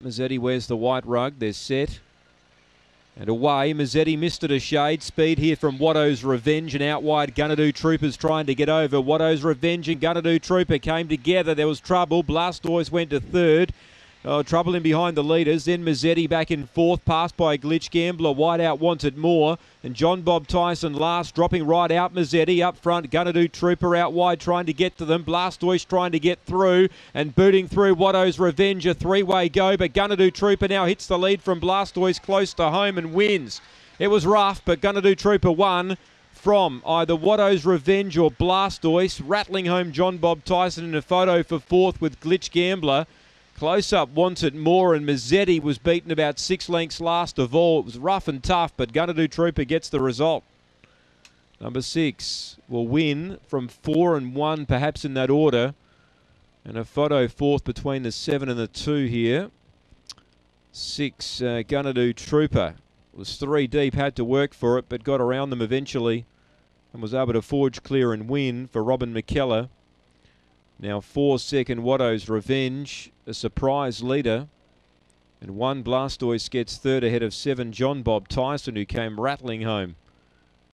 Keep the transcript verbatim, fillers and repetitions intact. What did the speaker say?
Mazzetti wears the white rug. They're set. And away, Mazzetti missed it a shade. Speed here from Watto's Revenge, and out wide Gunadoo Troopers trying to get over. Watto's Revenge and Gunadoo Trooper came together. There was trouble. Blastoise went to third. Oh, trouble in behind the leaders. Then Mazzetti back in fourth, passed by Glitch Gambler. Wide out wanted more. And John Bob Tyson last, dropping right out. Mazzetti up front. Gunadoo Trooper out wide trying to get to them. Blastoise trying to get through and booting through Watto's Revenge. A three-way go, but Gunadoo Trooper now hits the lead from Blastoise close to home and wins. It was rough, but Gunadoo Trooper won from either Watto's Revenge or Blastoise, rattling home John Bob Tyson in a photo for fourth with Glitch Gambler. Close Up wanted more, and Mazzetti was beaten about six lengths last of all. It was rough and tough, but Gunadoo Trooper gets the result. Number six will win from four and one, perhaps in that order. And a photo fourth between the seven and the two here. Six, uh, Gunadoo Trooper was three deep, had to work for it, but got around them eventually and was able to forge clear and win for Robin McKellar. Now four second Watto's Revenge, a surprise leader. And one Blastoise gets third ahead of seven John Bob Tyson, who came rattling home.